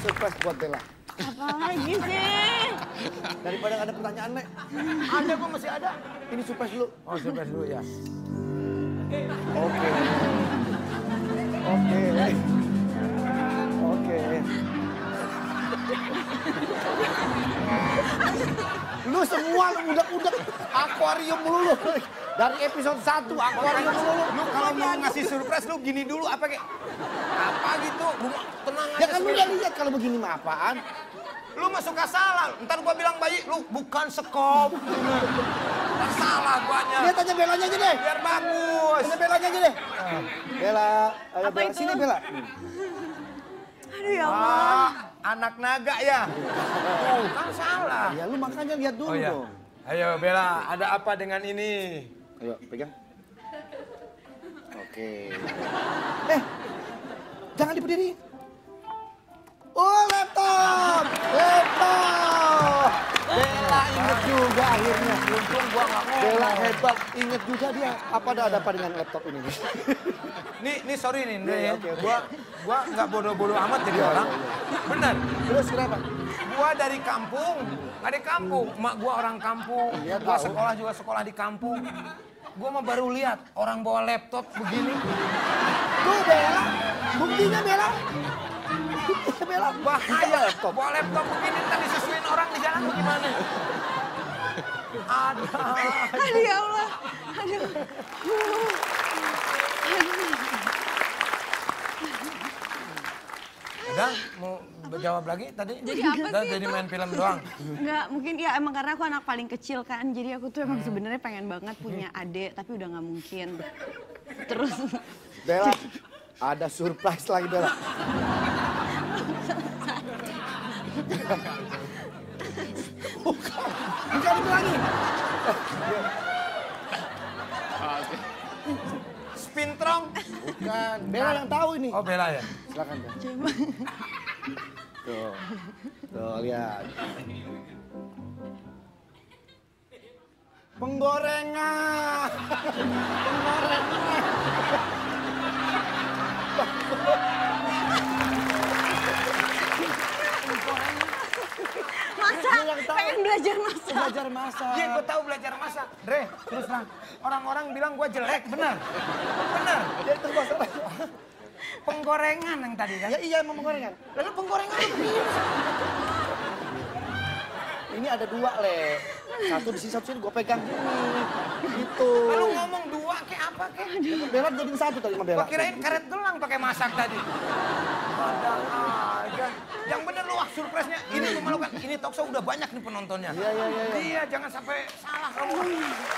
surprise buat Bella. Apa lagi sih? Daripada ada pertanyaan, Nek. Ada kok, masih ada. Ini surprise dulu. Oh, surprise dulu ya. Oke. Oke. Oke. Lu semua lu udak-udak akuarium mulu lu. Dari episode 1 akuarium mulu. Lu kalau mau ngasih surprise lu gini dulu apa kayak apa gitu? Lu tenang aja. Ya kan lu udah lihat kalau begini mah apaan? Lu mah suka salah. Ntar gua bilang bayi lu bukan sekop. Salah guanya. Lihat aja Belanya aja deh. Biar bagus. Lihat Belanya aja deh. Bella, ayo Apa Bella. itu? Sini Bella. Aduh ya Allah. Anak naga ya? Tuh, kan salah. Ya lu makanya lihat dulu Oh iya. dong. Ayo Bella, ada apa dengan ini? Ayo pegang. Oke. Jangan diberdiri. Oh laptop, laptop. Bella inget juga akhirnya. Untung gua nggak ngomong. Bella hebat, inget juga dia. Apa ada apa dengan laptop ini? Nih sorry nih, Ndre. Oke. Gua nggak bodoh-bodoh amat jadi Iya, orang. iya. Bener. Terus kenapa? Gua dari kampung, nggak di kampung. Mak gua orang kampung. Iya, Gua tahu. sekolah juga sekolah di kampung. Gua mah baru lihat orang bawa laptop begini. Tuh Bella, buktinya Bella. Bella Bahaya laptop. Bawa laptop begini ntar disusuin orang di jalan bagaimana? Ada. Aduh ya Allah. Aduh. Udah, mau jawab lagi tadi? Jadi apa Udah, sih jadi itu? main film doang. Enggak, mungkin ya emang karena aku anak paling kecil kan. Jadi aku tuh emang sebenarnya pengen banget punya adik, tapi udah nggak mungkin. Terus Bella, ada surprise lagi Bella. Bukan itu lagi. Spintrong. Bukan, Bella yang tahu ini. Oh Bella ya? Silakan Bella. coba. Tuh lihat. Penggorengan. Masak, Dia yang tahu. pengen belajar masak. Belajar masak. Iya, gue tahu belajar masak. Dre, terus terang. Orang-orang bilang gue jelek, bener? Bener. Ya itu masalah. Penggorengan yang tadi kan? Ya iya emang penggorengan. Lalu penggorengan itu bisa. Ini ada dua le. Satu di sini, satu sini gue pegang gini. Gitu. Lalu ngomong dua kayak apa kayak? Bella jadiin satu tadi sama Bella. Gue kirain karet gelang pakai masak tadi. Ada aja. Yang bener lu, surprise-nya. Ini lu malu kan? Ini talkshow udah banyak nih penontonnya. Iya. Iya, jangan sampai salah kamu.